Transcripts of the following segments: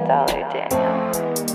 $1 million Daniel.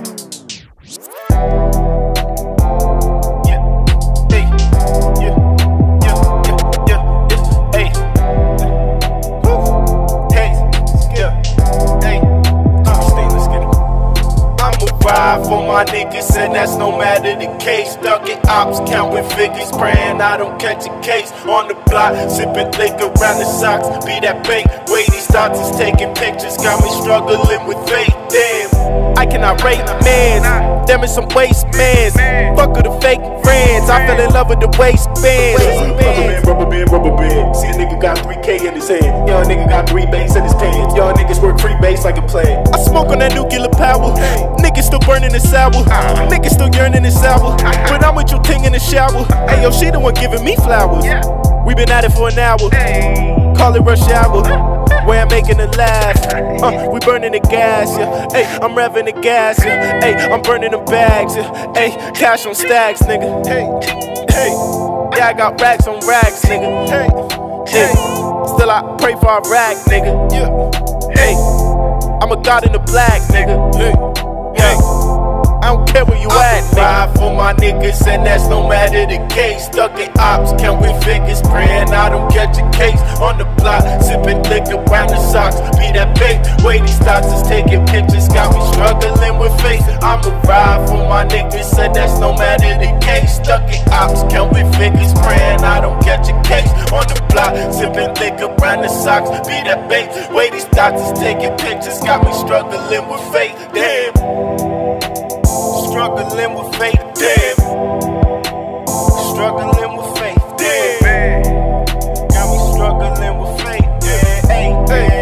For my niggas, and that's no matter the case. Stuck in ops, counting figures, praying I don't catch a case. On the block, sipping liquor around the socks. Be that bait, way these thoughts is taking pictures. Got me struggling with faith, damn. I cannot rate mans, damn it's some waste mans. Fuck with the fake friends, I fell in love with the waistbands. Rubber band. See a nigga got 3K in his hand. Young nigga got 3 bass in his pants. Young niggas work free bass like a plan. I smoke on that nuclear power. Niggas still burning the sour. Niggas still yearning the sour. But I'm with your ting in the shower. Hey yo, she the one giving me flowers. We been at it for an hour. Call it rush hour. Where I'm making it last. We burning the gas, yeah. Hey, I'm revving the gas, yeah. Hey, I'm burning them bags, yeah. Hey, cash on stacks, nigga. Hey, yeah, I got racks on racks, nigga. Hey, still I pray for a rack, nigga. Hey, I'm a god in the black, nigga. Hey, I don't care where you at, nigga. Ride for my niggas, and that's no matter the case. Stuck in ops, counting figures, praying I don't catch a case. On the block, sipping liquor around the socks. Be that bait, way these thoughts is taking pictures. Got me struggling with faith. I'ma ride for my niggas, and that's no matter the case. Stuck in ops, counting figures, praying I don't catch a case. On the block, sipping liquor around the socks. Be that bait, way these thoughts is taking pictures. Got me struggling with faith, damn. Struggling with faith, damn. Struggling with faith, damn. Got me struggling with faith, damn. Hey,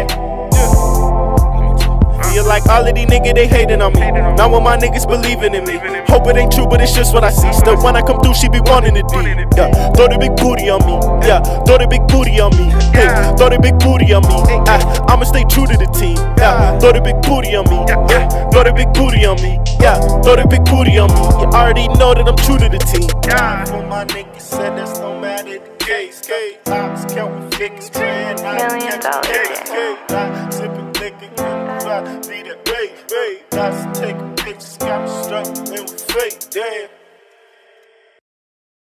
feel like all of these niggas, they hating on me. Not when my niggas believing in me. Hope it ain't true, but it's just what I see. Still when I come through, she be wanting to D. Yeah, throw the big booty on me. Yeah, throw the big booty on me. Hey, throw the big booty on me. I'ma stay true to the team. Yeah, throw the big booty on me. Yeah, throw the big booty on me. Yeah, throw the big booty on me. You already know that I'm true to the team. For my niggas said that's no matter the case. Ops counting figures, praying I don't catch a case.